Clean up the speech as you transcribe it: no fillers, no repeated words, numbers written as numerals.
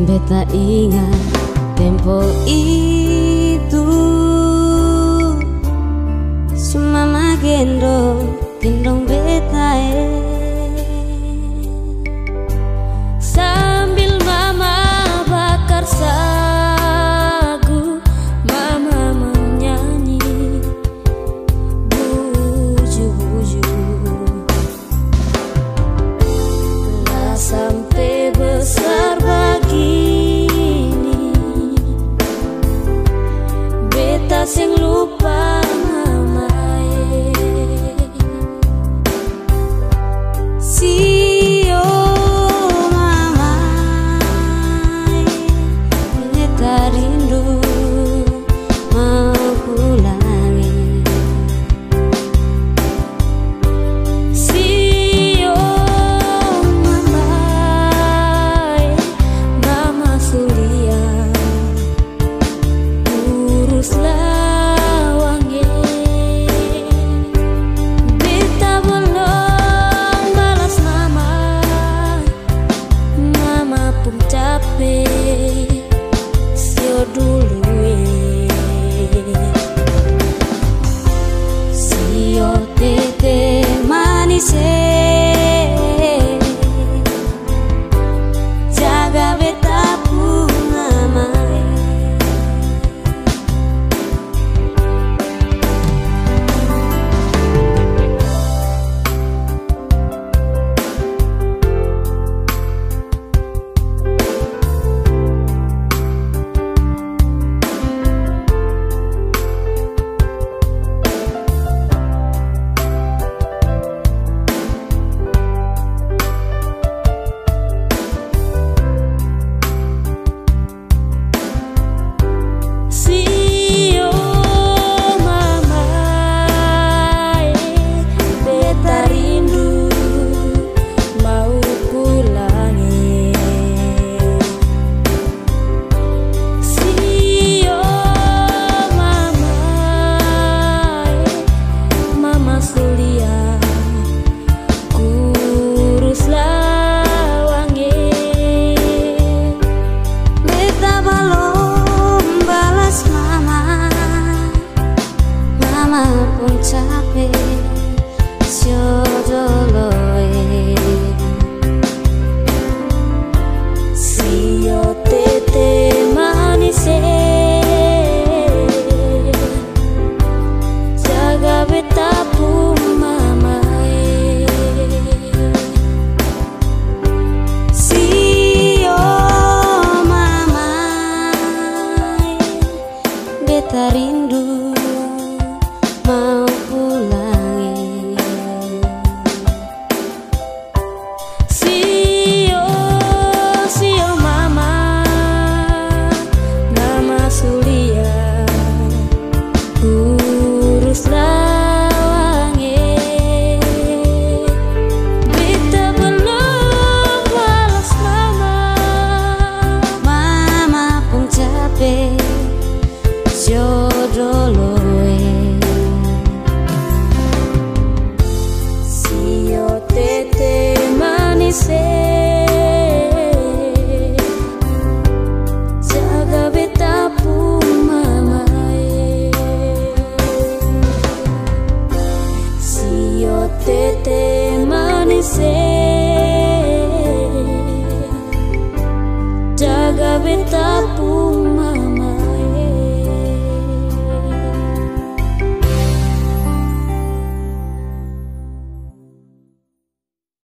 Beta ingat tempo itu, Mama gendong beta sambil mama bakar sagu, mama menyanyi buju-buju. Lah sampai besar begini, beta sing lupa mama. Sio mama, beta rindu mau pulangi. Sio mama, mama Sulia, uruslah wangi. Beta belum balas mama, mama pun capek. Sio dulu sio tete manis, jaga beta pun mama. Beta rindu mau pulangi. Sio mama, mama Sulia, uruslah wangi. Beta belum balas mama, mama pun capek. Jodoh sio tete manis, jaga beta pun mama. Sio tete manis, jaga beta pun